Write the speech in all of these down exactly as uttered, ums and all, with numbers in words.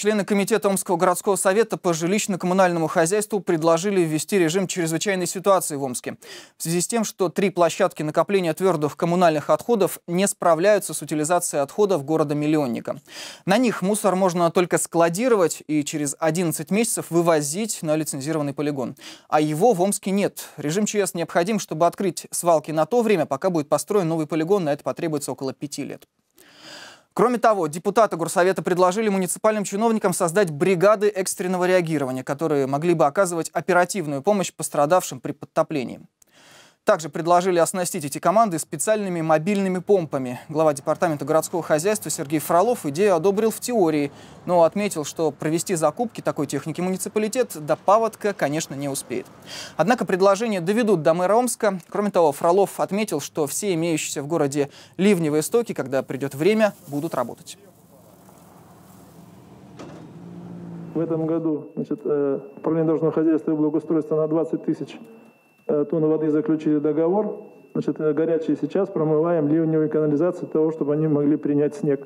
Члены комитета Омского городского совета по жилищно-коммунальному хозяйству предложили ввести режим чрезвычайной ситуации в Омске. В связи с тем, что три площадки накопления твердых коммунальных отходов не справляются с утилизацией отходов города-миллионника. На них мусор можно только складировать и через одиннадцать месяцев вывозить на лицензированный полигон. А его в Омске нет. Режим ЧС необходим, чтобы открыть свалки на то время, пока будет построен новый полигон. На это потребуется около пяти лет. Кроме того, депутаты горсовета предложили муниципальным чиновникам создать бригады экстренного реагирования, которые могли бы оказывать оперативную помощь пострадавшим при подтоплении. Также предложили оснастить эти команды специальными мобильными помпами. Глава департамента городского хозяйства Сергей Фролов идею одобрил в теории, но отметил, что провести закупки такой техники муниципалитет до паводка, конечно, не успеет. Однако предложение доведут до мэра Омска. Кроме того, Фролов отметил, что все имеющиеся в городе ливневые стоки, когда придет время, будут работать. В этом году значит, управление дорожного хозяйства и благоустройства на двадцать тысяч тонн воды заключили договор. Значит, горячие сейчас промываем ливневые канализации для того, чтобы они могли принять снег.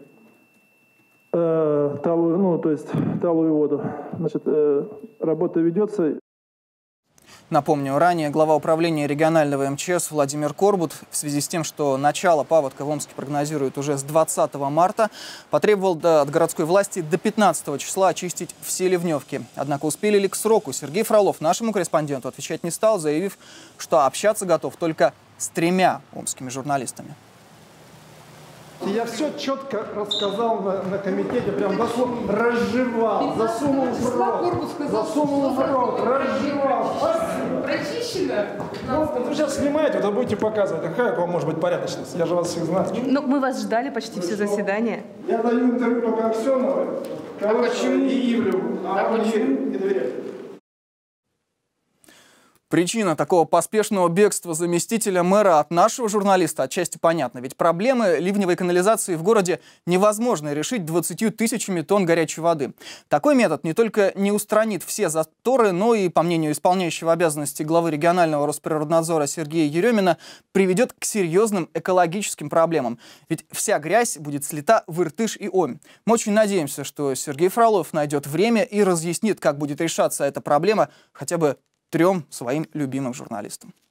Э, талую, ну, то есть талую воду. Значит, э, работа ведется. Напомню, ранее глава управления регионального МЧС Владимир Корбут в связи с тем, что начало паводка в Омске прогнозируют уже с двадцатого марта, потребовал от городской власти до пятнадцатого числа очистить все ливневки. Однако успели ли к сроку, Сергей Фролов нашему корреспонденту отвечать не стал, заявив, что общаться готов только с тремя омскими журналистами. Я все четко рассказал на, на комитете, прям дословно разжевал, засунул в рот, засунул в рот, разжевал. Прочищено? Вот, вы сейчас снимаете, вот будете показывать, какая у вас может быть порядочность, я же вас всех знаю. Ну, мы вас ждали почти все заседание. Я даю интервью только Аксеновой, Калышевой и Ивлеву, а вы не доверяете. Причина такого поспешного бегства заместителя мэра от нашего журналиста отчасти понятна. Ведь проблемы ливневой канализации в городе невозможно решить двадцатью тысячами тонн горячей воды. Такой метод не только не устранит все заторы, но и, по мнению исполняющего обязанности главы регионального Росприроднадзора Сергея Еремина, приведет к серьезным экологическим проблемам. Ведь вся грязь будет слита в Иртыш и Омь. Мы очень надеемся, что Сергей Фролов найдет время и разъяснит, как будет решаться эта проблема хотя бы трем своим любимым журналистам.